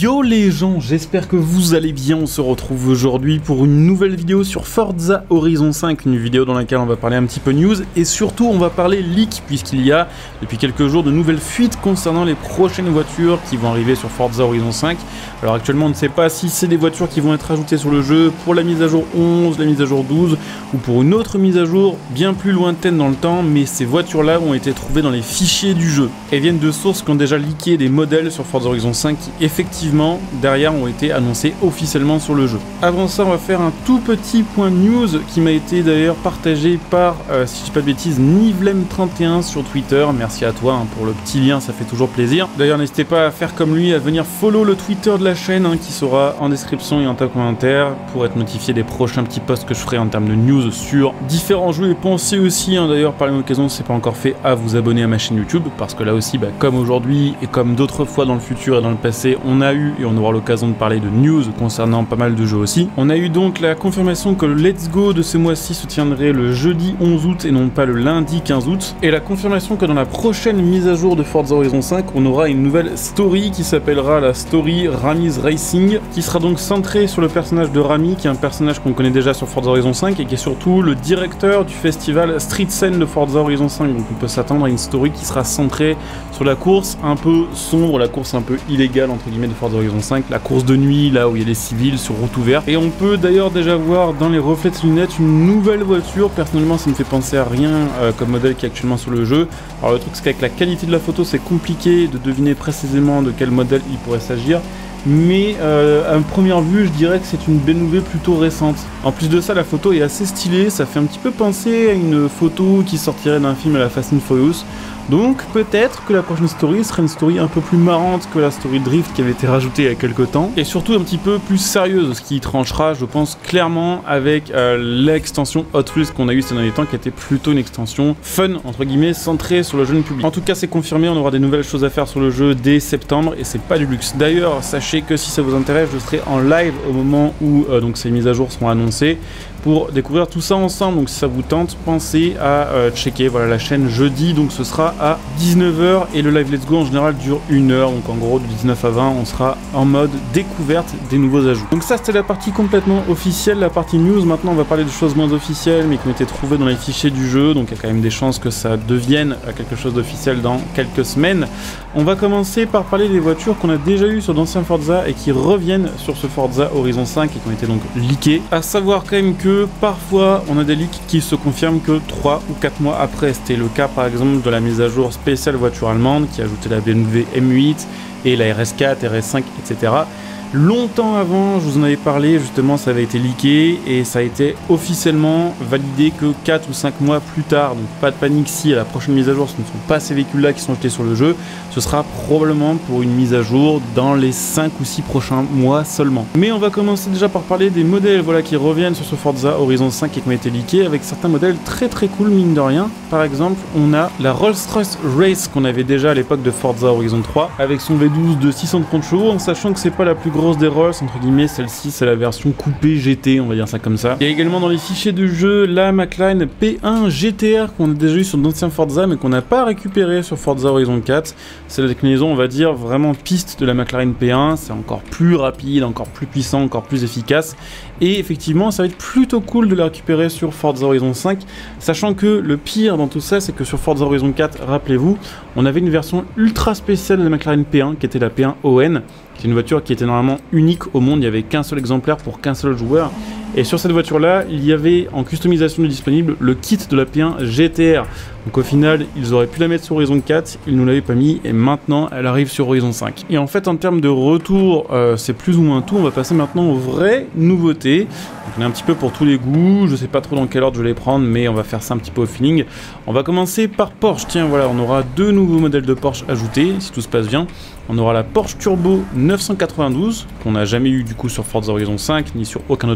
Yo les gens, j'espère que vous allez bien. On se retrouve aujourd'hui pour une nouvelle vidéo sur Forza Horizon 5, une vidéo dans laquelle on va parler un petit peu news et surtout on va parler leak puisqu'il y a depuis quelques jours de nouvelles fuites concernant les prochaines voitures qui vont arriver sur Forza Horizon 5. Alors actuellement on ne sait pas si c'est des voitures qui vont être ajoutées sur le jeu pour la mise à jour 11, la mise à jour 12 ou pour une autre mise à jour bien plus lointaine dans le temps, mais ces voitures là ont été trouvées dans les fichiers du jeu et viennent de sources qui ont déjà leaké des modèles sur Forza Horizon 5 qui effectivement derrière ont été annoncés officiellement sur le jeu. Avant ça on va faire un tout petit point news qui m'a été d'ailleurs partagé par, si je dis pas de bêtises, Nivlem31 sur Twitter. Merci à toi pour le petit lien, ça fait toujours plaisir. D'ailleurs n'hésitez pas à faire comme lui, à venir follow le Twitter de la chaîne qui sera en description et en tas commentaire pour être notifié des prochains petits posts que je ferai en termes de news sur différents jeux. Et pensez aussi d'ailleurs par l'occasion, si c'est pas encore fait, à vous abonner à ma chaîne YouTube parce que là aussi comme aujourd'hui et comme d'autres fois dans le futur et dans le passé, on a eu et on aura l'occasion de parler de news concernant pas mal de jeux aussi. On a eu donc la confirmation que le Let's Go de ce mois-ci se tiendrait le jeudi 11 août et non pas le lundi 15 août. Et la confirmation que dans la prochaine mise à jour de Forza Horizon 5, on aura une nouvelle story qui s'appellera la story Rami's Racing, qui sera donc centrée sur le personnage de Rami, qui est un personnage qu'on connaît déjà sur Forza Horizon 5 et qui est surtout le directeur du festival Street Scene de Forza Horizon 5. Donc on peut s'attendre à une story qui sera centrée sur la course un peu sombre, la course un peu illégale entre guillemets de Forza Horizon 5, la course de nuit là où il y a des civils sur route ouverte. Et on peut d'ailleurs déjà voir dans les reflets de lunettes une nouvelle voiture. Personnellement ça ne fait penser à rien comme modèle qui est actuellement sur le jeu. Alors le truc c'est qu'avec la qualité de la photo c'est compliqué de deviner précisément de quel modèle il pourrait s'agir. Mais à première vue je dirais que c'est une BMW plutôt récente. En plus de ça la photo est assez stylée, ça fait un petit peu penser à une photo qui sortirait d'un film à la Fast and Furious. Donc peut-être que la prochaine story sera une story un peu plus marrante que la story Drift qui avait été rajoutée il y a quelques temps. Et surtout un petit peu plus sérieuse, ce qui tranchera je pense clairement avec l'extension Hot Wheels qu'on a eu ces derniers temps, qui était plutôt une extension fun entre guillemets centrée sur le jeune public. En tout cas c'est confirmé, on aura des nouvelles choses à faire sur le jeu dès septembre et c'est pas du luxe. D'ailleurs sachez que si ça vous intéresse je serai en live au moment où donc ces mises à jour seront annoncées pour découvrir tout ça ensemble. Donc si ça vous tente, pensez à checker la chaîne jeudi, donc ce sera à 19 h et le live Let's Go en général dure 1 heure, donc en gros de 19 à 20 on sera en mode découverte des nouveaux ajouts. Donc ça c'était la partie complètement officielle, la partie news. Maintenant on va parler de choses moins officielles mais qui ont été trouvées dans les fichiers du jeu, donc il y a quand même des chances que ça devienne quelque chose d'officiel dans quelques semaines. On va commencer par parler des voitures qu'on a déjà eues sur d'anciens Forza et qui reviennent sur ce Forza Horizon 5 et qui ont été donc leakées. À savoir quand même que parfois on a des leaks qui se confirment que 3 ou 4 mois après. C'était le cas par exemple de la mise à jour spéciale voiture allemande qui ajoutait la BMW M8 et la RS4, RS5, etc. Longtemps avant, je vous en avais parlé, justement ça avait été leaké et ça a été officiellement validé que 4 ou 5 mois plus tard. Donc pas de panique si à la prochaine mise à jour ce ne sont pas ces véhicules là qui sont jetés sur le jeu, ce sera probablement pour une mise à jour dans les 5 ou 6 prochains mois seulement. Mais on va commencer déjà par parler des modèles qui reviennent sur ce Forza Horizon 5 et qui ont été leakés avec certains modèles très cool mine de rien. Par exemple on a la Rolls-Royce Race qu'on avait déjà à l'époque de Forza Horizon 3 avec son V12 de 630 chevaux, en sachant que c'est pas la plus grosse des Rolls entre guillemets, celle-ci c'est la version coupée GT, on va dire ça comme ça. Il y a également dans les fichiers de jeu la McLaren P1 GTR qu'on a déjà eu sur d'anciens Forza mais qu'on n'a pas récupéré sur Forza Horizon 4. C'est la déclinaison on va dire vraiment piste de la McLaren P1, c'est encore plus rapide, encore plus puissant, encore plus efficace et effectivement ça va être plutôt cool de la récupérer sur Forza Horizon 5, sachant que le pire dans tout ça c'est que sur Forza Horizon 4, rappelez-vous, on avait une version ultra spéciale de la McLaren P1 qui était la P1 ON, qui est une voiture qui était normalement unique au monde, il n'y avait qu'un seul exemplaire pour qu'un seul joueur. Et sur cette voiture là, il y avait en customisation disponible le kit de la P1 GTR. Donc au final, ils auraient pu la mettre sur Horizon 4, ils nous l'avaient pas mis et maintenant elle arrive sur Horizon 5. Et en fait en termes de retour, c'est plus ou moins tout. On va passer maintenant aux vraies nouveautés. Donc on est un petit peu pour tous les goûts, je sais pas trop dans quel ordre je vais les prendre mais on va faire ça un petit peu au feeling. On va commencer par Porsche. Tiens voilà, on aura 2 nouveaux modèles de Porsche ajoutés si tout se passe bien. On aura la Porsche Turbo 992 qu'on n'a jamais eu du coup sur Forza Horizon 5 ni sur aucun autre Forza.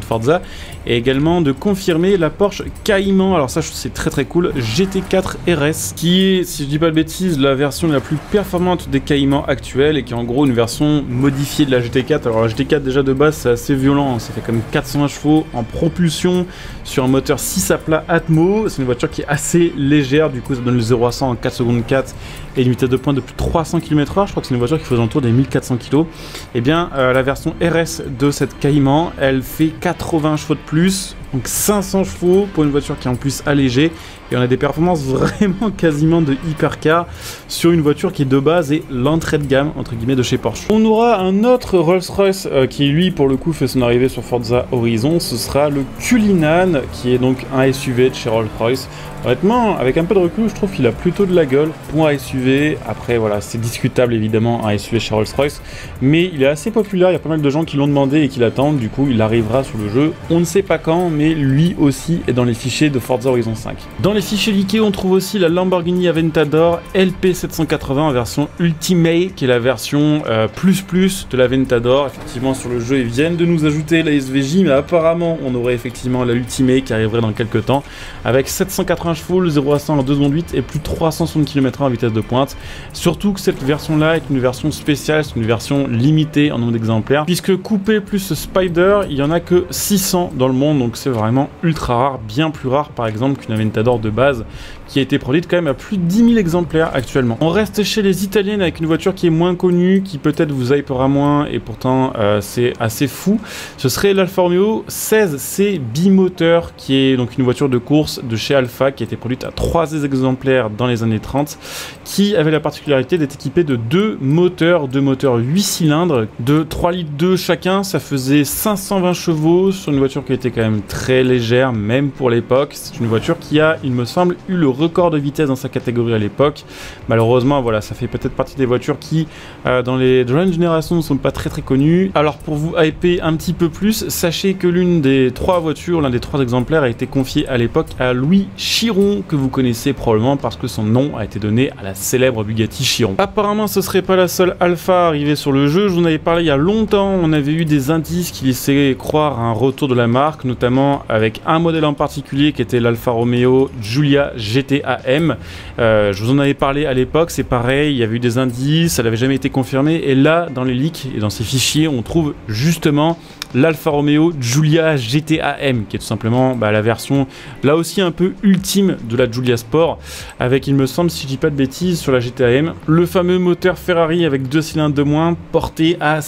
et également de confirmer la Porsche Cayman. Alors ça, c'est très cool, GT4 RS, qui est, si je dis pas de bêtises, la version la plus performante des Cayman actuels et qui est en gros une version modifiée de la GT4. Alors la GT4 déjà de base c'est assez violent, ça fait comme 420 chevaux en propulsion sur un moteur 6 à plat Atmo. C'est une voiture qui est assez légère, du coup ça donne le 0 à 100 en 4 secondes 4 et une vitesse de pointe de plus de 300 km/h. Je crois que c'est une voiture qui fait autour des 1400 kg. Et bien la version RS de cette Cayman, elle fait 80 chevaux de plus, donc 500 chevaux pour une voiture qui est en plus allégée. Et on a des performances vraiment quasiment de hypercar sur une voiture qui de base est l'entrée de gamme entre guillemets de chez Porsche. On aura un autre Rolls-Royce qui lui pour le coup fait son arrivée sur Forza Horizon, ce sera le Cullinan qui est donc un SUV de chez Rolls-Royce. Honnêtement, avec un peu de recul, je trouve qu'il a plutôt de la gueule pour un SUV. Après voilà, c'est discutable évidemment un SUV chez Rolls-Royce, mais il est assez populaire, il y a pas mal de gens qui l'ont demandé et qui l'attendent, du coup il arrivera sur le jeu. On ne sait pas quand, mais lui aussi est dans les fichiers de Forza Horizon 5. Dans les fichiers leakés, on trouve aussi la Lamborghini Aventador LP780 en version Ultimate, qui est la version plus de l'Aventador. Effectivement, sur le jeu, ils viennent de nous ajouter la SVJ, mais apparemment, on aurait effectivement la Ultimate qui arriverait dans quelques temps, avec 780 chevaux, le 0 à 100 en 2 secondes 8 et plus de 360 km/h en vitesse de pointe. Surtout que cette version-là est une version spéciale, c'est une version limitée en nombre d'exemplaires, puisque coupé plus Spider, il y en a que 600 dans le monde, donc c'est vraiment ultra rare, bien plus rare par exemple qu'une Aventador de base qui a été produite quand même à plus de 10 000 exemplaires actuellement. On reste chez les italiennes avec une voiture qui est moins connue, qui peut-être vous hypera moins et pourtant c'est assez fou. Ce serait l'Alfa Romeo 16C bimoteur, qui est donc une voiture de course de chez Alfa qui a été produite à 3 exemplaires dans les années 30, qui avait la particularité d'être équipée de deux moteurs 8 cylindres de 3 litres 2 chacun. Ça faisait 520 chevaux sur une voiture qui était quand même très légère même pour l'époque. C'est une voiture qui a, il me semble, eu le record de vitesse dans sa catégorie à l'époque. Malheureusement, voilà, ça fait peut-être partie des voitures qui, dans les jeunes générations, ne sont pas très connues. Alors, pour vous hyper un petit peu plus, sachez que l'un des 3 exemplaires a été confié à l'époque à Louis Chiron, que vous connaissez probablement parce que son nom a été donné à la célèbre Bugatti Chiron. Apparemment, ce serait pas la seule Alfa arrivée sur le jeu. Je vous en avais parlé il y a longtemps. On avait eu des indices qui laissaient croire à un retour de la marque, notamment avec un modèle en particulier qui était l'Alfa Romeo Giulia GT-AM. Je vous en avais parlé à l'époque, c'est pareil, il y avait eu des indices, ça n'avait jamais été confirmé, et là, dans les leaks et dans ces fichiers, on trouve justement l'Alfa Romeo Giulia GT-AM, qui est tout simplement la version, là aussi un peu ultime de la Giulia Sport, avec, il me semble, si je dis pas de bêtises, sur la GT-AM, le fameux moteur Ferrari avec 2 cylindres de moins, porté à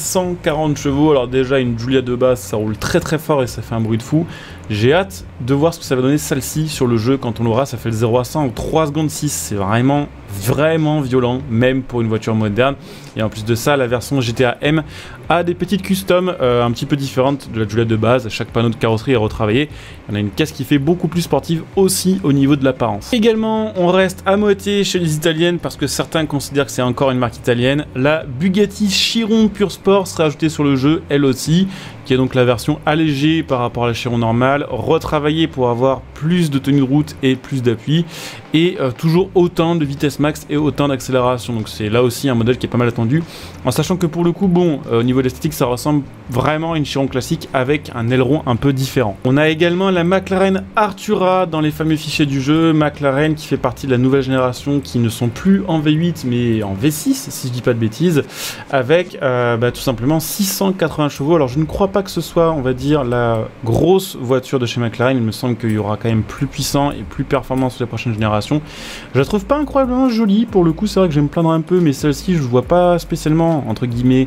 540 chevaux. Alors déjà, une Giulia de base, ça roule très fort et ça fait un bruit de fou. J'ai hâte de voir ce que ça va donner celle-ci sur le jeu quand on l'aura. Ça fait le 0 à 100 en 3 secondes 6. C'est vraiment violent, même pour une voiture moderne. Et en plus de ça, la version GT-AM a des petites customs un petit peu différentes de la Giulia de base. Chaque panneau de carrosserie est retravaillé. On a une caisse qui fait beaucoup plus sportive aussi au niveau de l'apparence. Également, on reste à moitié chez les italiennes parce que certains considèrent que c'est encore une marque italienne. La Bugatti Chiron Pure Sport sera ajoutée sur le jeu, elle aussi, qui est donc la version allégée par rapport à la Chiron normale, retravaillée pour avoir plus de tenue de route et plus d'appui, et toujours autant de vitesse max et autant d'accélération. Donc c'est là aussi un modèle qui est pas mal attendu, en sachant que pour le coup, bon, au niveau de l'esthétique, ça ressemble vraiment à une Chiron classique avec un aileron un peu différent. On a également la McLaren Artura dans les fameux fichiers du jeu, McLaren qui fait partie de la nouvelle génération, qui ne sont plus en V8 mais en V6 si je dis pas de bêtises, avec tout simplement 680 chevaux. Alors je ne crois pas que ce soit, on va dire, la grosse voiture de chez McLaren. Il me semble qu'il y aura quand même plus puissant et plus performant sur les prochaines générations. Je la trouve pas incroyablement jolie pour le coup, c'est vrai que je vais me plaindre un peu, mais celle-ci je vois pas spécialement, entre guillemets,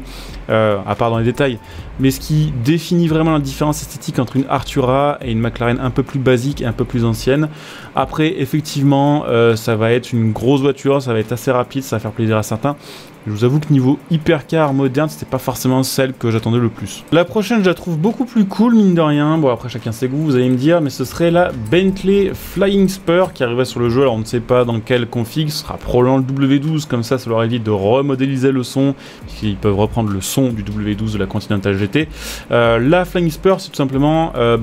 à part dans les détails, mais ce qui définit vraiment la différence esthétique entre une Artura et une McLaren un peu plus basique et un peu plus ancienne. Après, effectivement, ça va être une grosse voiture, ça va être assez rapide, ça va faire plaisir à certains. Je vous avoue que niveau hypercar moderne, c'était pas forcément celle que j'attendais le plus. La prochaine, je la trouve beaucoup plus cool, mine de rien. Bon, après, chacun ses goûts, vous allez me dire, mais ce serait la Bentley Flying Spur qui arriverait sur le jeu. Alors, on ne sait pas dans quelle config, ce sera probablement le W12, comme ça leur évite de remodéliser le son, puisqu'ils peuvent reprendre le son du W12 de la Continental GT. La Flying Spur, c'est tout simplement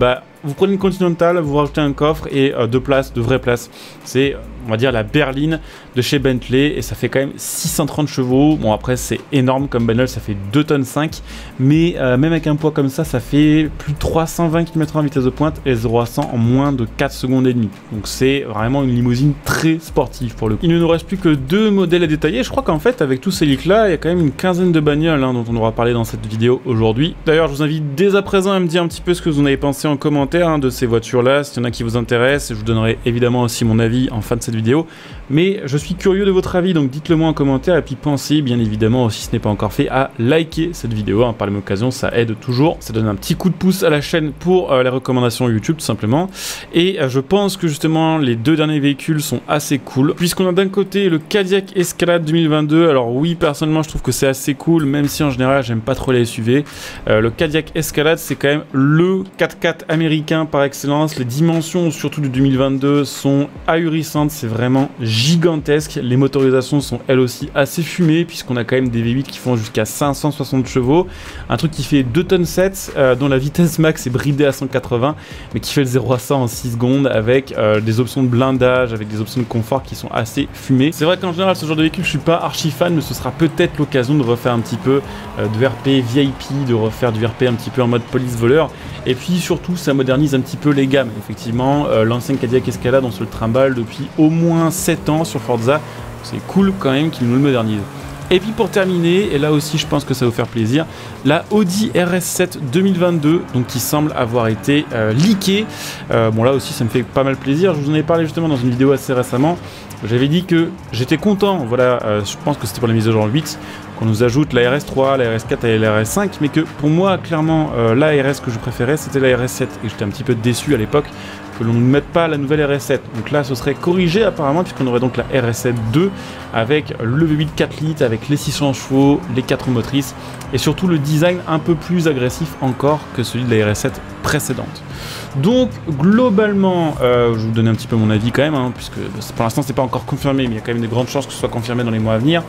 vous prenez une Continental, vous rajoutez un coffre et 2 places, de vraies places. C'est, on va dire, la berline de chez Bentley et ça fait quand même 630 chevaux. Bon, après, c'est énorme comme bagnole, ça fait 2,5 tonnes, mais même avec un poids comme ça fait plus de 320 km/h en vitesse de pointe et 0 à 100 en moins de 4 secondes et demie. Donc c'est vraiment une limousine très sportive pour le coup. Il ne nous reste plus que 2 modèles à détailler. Je crois qu'en fait, avec tous ces leaks là, il y a quand même une quinzaine de bagnoles dont on aura parlé dans cette vidéo aujourd'hui. D'ailleurs, je vous invite dès à présent à me dire un petit peu ce que vous en avez pensé en commentaire de ces voitures là, s'il y en a qui vous intéressent. Je vous donnerai évidemment aussi mon avis en fin de cette vidéo, mais je suis curieux de votre avis, donc dites-le moi en commentaire et puis pensez bien évidemment, si ce n'est pas encore fait, à liker cette vidéo par la même occasion, ça aide toujours, ça donne un petit coup de pouce à la chaîne pour les recommandations YouTube tout simplement. Et je pense que justement les 2 derniers véhicules sont assez cool, puisqu'on a d'un côté le Cadillac Escalade 2022. Alors oui, personnellement je trouve que c'est assez cool, même si en général j'aime pas trop les SUV. Le Cadillac Escalade, c'est quand même le 4x4 américain par excellence. Les dimensions surtout du 2022 sont ahurissantes, c'est vraiment gigantesque. Les motorisations sont elles aussi assez fumées, puisqu'on a quand même des V8 qui font jusqu'à 560 chevaux, un truc qui fait 2,7 tonnes, dont la vitesse max est bridée à 180, mais qui fait le 0 à 100 en 6 secondes avec des options de blindage, avec des options de confort qui sont assez fumées. C'est vrai qu'en général ce genre de véhicule je suis pas archi fan, mais ce sera peut-être l'occasion de refaire un petit peu de RP VIP, de refaire du RP un petit peu en mode police voleur, et puis surtout ça modernise un petit peu les gammes. Effectivement, l'ancienne Cadillac Escalade on se le trimballe depuis au moins 7 ans sur Forza, c'est cool quand même qu'ils nous le modernisent. Et puis pour terminer, et là aussi je pense que ça va vous faire plaisir, la Audi RS7 2022, donc qui semble avoir été leakée. Bon là aussi ça me fait pas mal plaisir, je vous en ai parlé justement dans une vidéo assez récemment. J'avais dit que j'étais content, voilà, je pense que c'était pour la mise à jour 8, qu'on nous ajoute la RS3, la RS4 et la RS5, mais que pour moi clairement la RS que je préférais c'était la RS7, et j'étais un petit peu déçu à l'époque que l'on ne mette pas la nouvelle RS7. Donc là ce serait corrigé apparemment, puisqu'on aurait donc la RS7 2 avec le V8 4 litres, avec les 600 chevaux, les 4 roues motrices et surtout le design un peu plus agressif encore que celui de la RS7 précédente. Donc globalement, je vais vous donner un petit peu mon avis quand même, puisque pour l'instant c'est pas encore confirmé, mais il y a quand même de grandes chances que ce soit confirmé dans les mois à venir.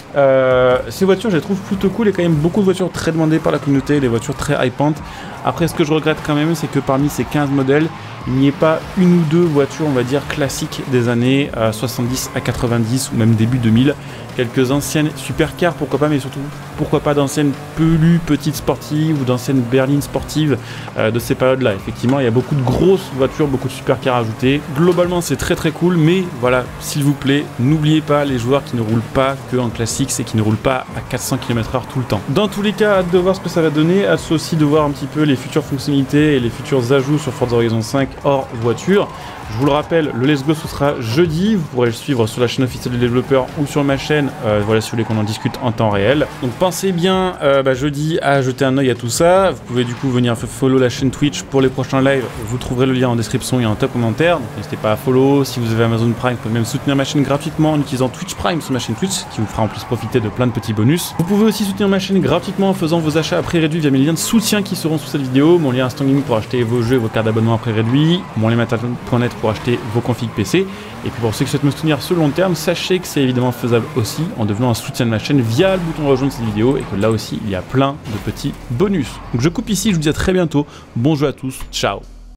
Ces voitures je les trouve plutôt cool, il y a quand même beaucoup de voitures très demandées par la communauté, des voitures très hypantes. Après ce que je regrette quand même, c'est que parmi ces 15 modèles, il n'y ait pas une ou deux voitures, on va dire, classiques des années 70 à 90 ou même début 2000. Quelques anciennes supercars, pourquoi pas, mais surtout, pourquoi pas d'anciennes pelues petites sportives ou d'anciennes berlines sportives de ces périodes-là. Effectivement, il y a beaucoup de grosses voitures, beaucoup de supercars ajoutées. Globalement, c'est très très cool, mais voilà, s'il vous plaît, n'oubliez pas les joueurs qui ne roulent pas que en classique, c'est qui ne roulent pas à 400 km/h tout le temps. Dans tous les cas, hâte de voir ce que ça va donner, hâte aussi de voir un petit peu les futures fonctionnalités et les futurs ajouts sur Forza Horizon 5 hors voiture. Je vous le rappelle, le Let's Go ce sera jeudi, vous pourrez le suivre sur la chaîne officielle du développeur ou sur ma chaîne, voilà, si vous voulez qu'on en discute en temps réel. Donc pensez bien jeudi à jeter un oeil à tout ça, vous pouvez du coup venir follow la chaîne Twitch pour les prochains lives, vous trouverez le lien en description et en top commentaire, donc n'hésitez pas à follow. Si vous avez Amazon Prime, vous pouvez même soutenir ma chaîne gratuitement en utilisant Twitch Prime sur ma chaîne Twitch, qui vous fera en plus profiter de plein de petits bonus. Vous pouvez aussi soutenir ma chaîne gratuitement en faisant vos achats à prix réduit via mes liens de soutien qui seront sous cette vidéo, mon lien Instant Gaming pour acheter vos jeux et vos cartes d'abonnement à prix réduit, mon lien Mattel.net pour acheter vos configs PC. Et puis pour ceux qui souhaitent me soutenir sur le long terme, sachez que c'est évidemment faisable aussi en devenant un soutien de ma chaîne via le bouton rejoindre cette vidéo, et que là aussi il y a plein de petits bonus. Donc je coupe ici, je vous dis à très bientôt, bon jeu à tous, ciao.